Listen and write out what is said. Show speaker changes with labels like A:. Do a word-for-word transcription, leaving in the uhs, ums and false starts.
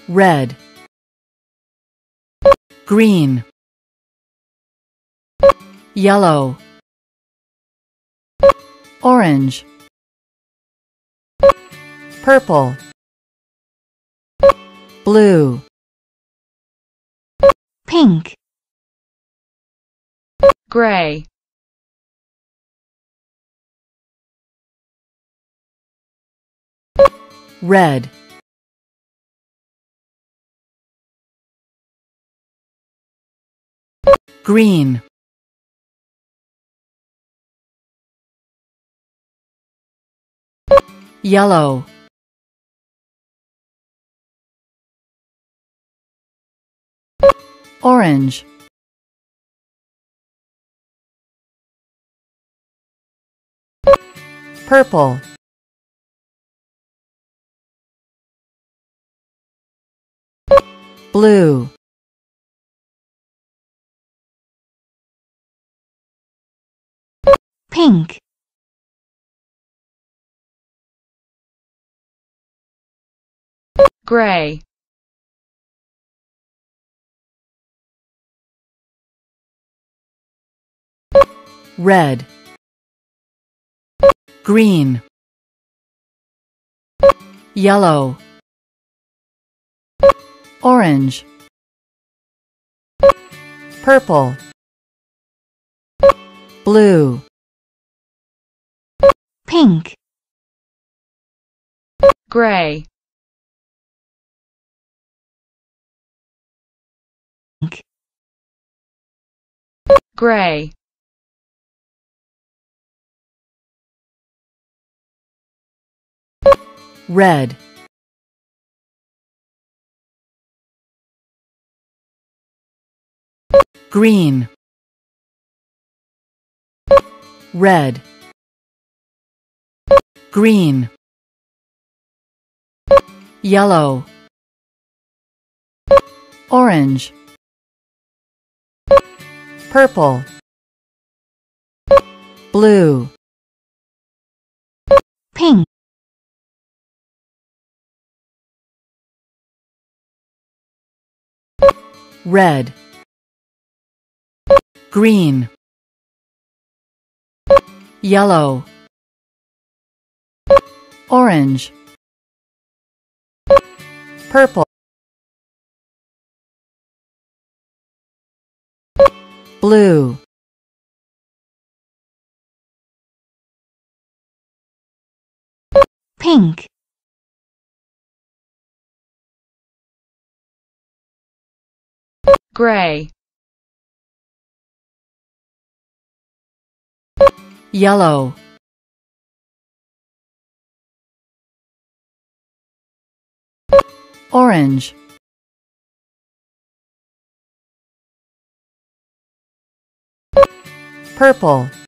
A: red, green, yellow, orange, purple, blue,
B: pink,
C: gray,
A: red, green, yellow, orange, purple, blue,
B: pink,
C: gray,
A: red, green, yellow, orange, purple, blue,
B: pink,
C: gray, gray,
A: red, green, red, green, yellow, orange, purple, blue,
B: pink,
A: red, green, yellow, orange, purple, blue,
B: pink,
C: gray,
A: yellow, orange, purple,